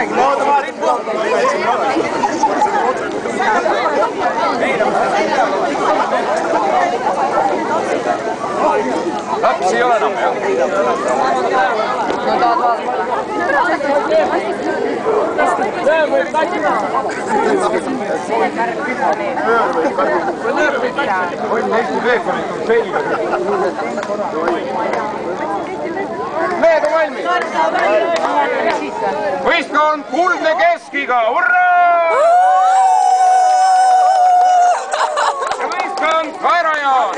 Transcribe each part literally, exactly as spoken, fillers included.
räägi, ma ootan vahet. Lapsi ei ole enam, jah? No tahad vaadata? Hoidin Eesti peekonit on selga. Mehed on valmis. Võistkond kuldne keskiga, hurraa! Ja võistkond kaerajaan.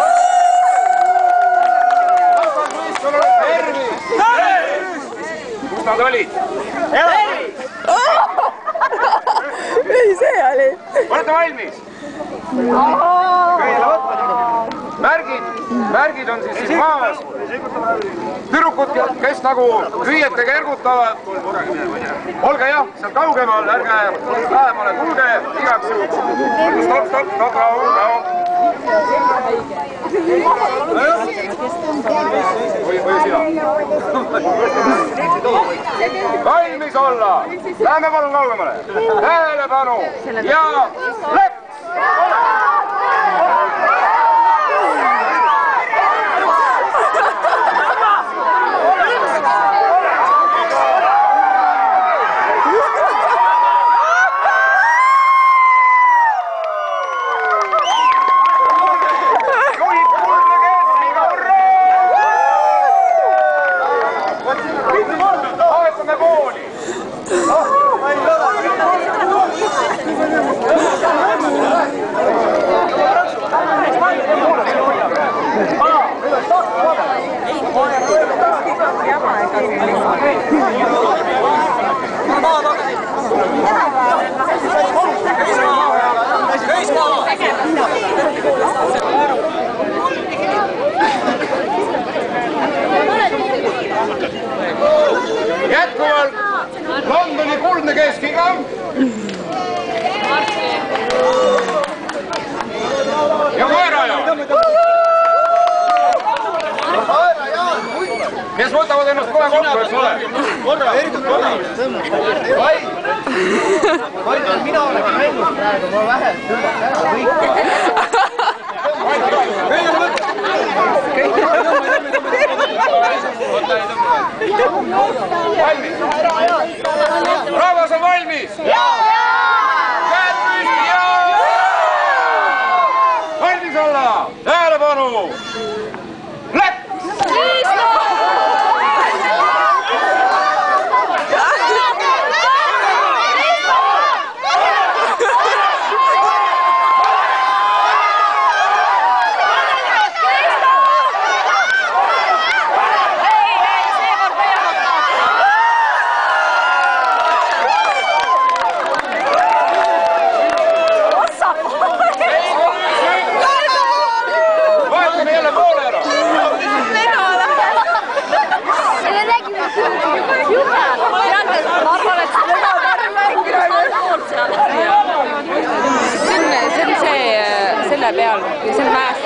Võistkonnale tervis! Kus nad olid? Ei, see oli. Olete valmis? Märgid, märgid on siis siis maas. Tüdrukud, kes nagu hüüetega ergutavad. Olge jah, sealt kaugemal, ärge lähemale tulge, igaks juhuks. Stop, stop, stop, rahu, rahu. Või, või sina. Valmis olla. Läheme palun kaugemale. Tähelepanu ja läks! Jätkuvalt Londoni kuldne keskiga. Ja koerajaan. Kes võtavad ennast kohe kokku, eks ole? Korra, eriti korra. Vai! Vai, mina olen mängus praegu, ma vähem tõmbaks ära kõik. Valmis? Rahvas on valmis? Käed püsti ja... Valmis olla! Tähelepanu! Läks! Selle peal, kui see on mäest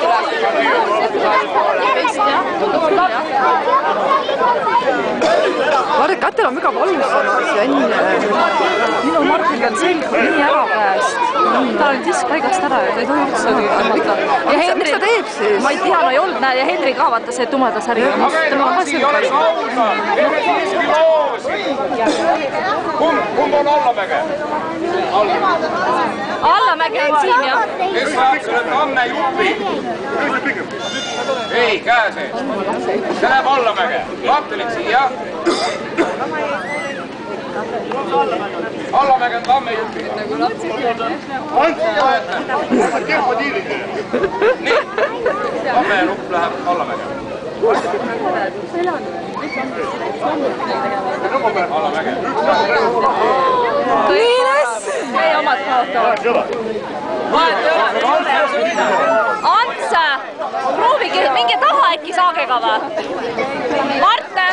üles. Katel on väga valus enne. Minu Martil on selg nii ära käest. Ta on disk paigast ära ja ta ei tohi üldse võtta. Miks ta teeb siis? Ma ei tea, no ei olnud näe ja Henri ka vaata see tumeda särgi. Kumb on Allamäge? Allamäge on siin jah. Kes saab selle tamme jupi? Ei, käe sees. See läheb Allamäge. Kaptelik siia. Allamäge on tamme jupi. Antsi võete. Nii. Tamme jupp läheb Allamäge. Allamäge. Kiires! Meie omad kaotavad. Ants, proovige, minge taha äkki saagega või? Marte!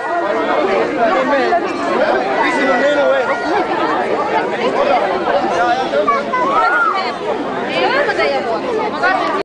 Viisil on neil veel. Ei ole teie pool.